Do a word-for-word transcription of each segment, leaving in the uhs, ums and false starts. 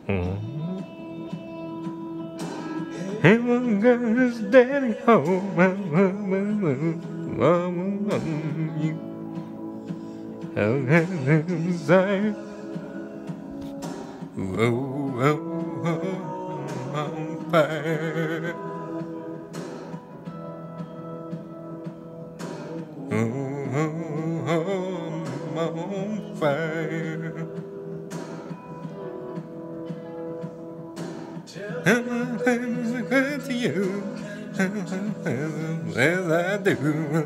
And one girl is daddy home. You have desire. Oh, oh, oh, I'm on fire. Oh, oh, oh, I'm on fire. I'm good to you as I do.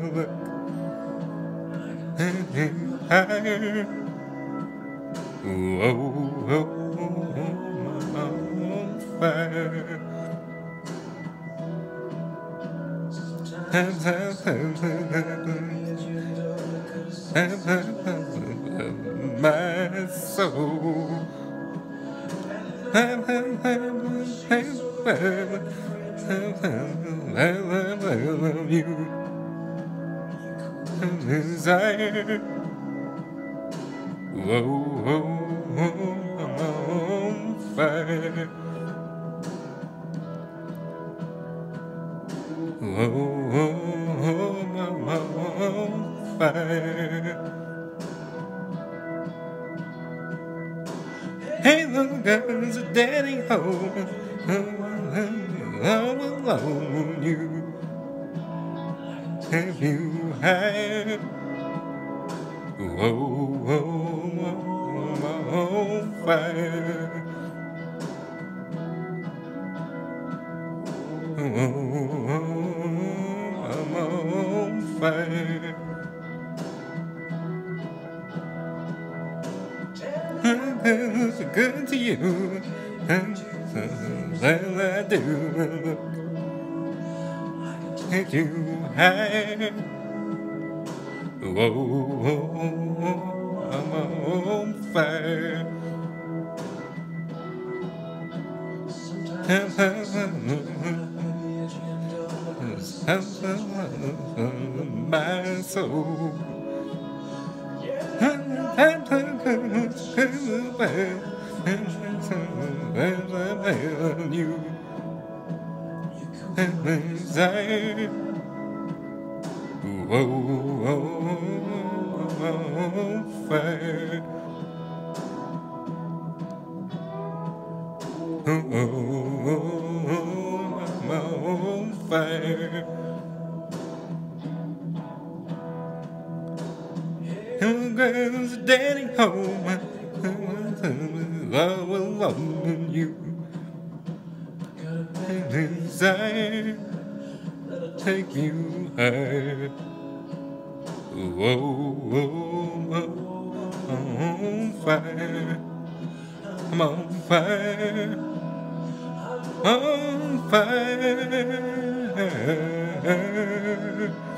Higher. Oh, oh, oh, I'm on fire. My soul. I love you. Desire. Whoa, whoa, whoa, I'm on fire. Whoa, whoa, whoa, I'm on fire. Hey, little girls are daddy home. All alone, you have you had? Whoa, whoa, I'm on fire. Whoa, I'm on fire. It's good to you, well I do. Take you high. Whoa, whoa, I'm on fire. My soul. I love you. Desire. Whoa, whoa, I'm on fire. Oh, oh, oh, I'm on fire. And girls, daddy home. Love alone you. Desire. Take you high. Whoa, whoa, whoa, I'm on fire. I'm on fire. On fire.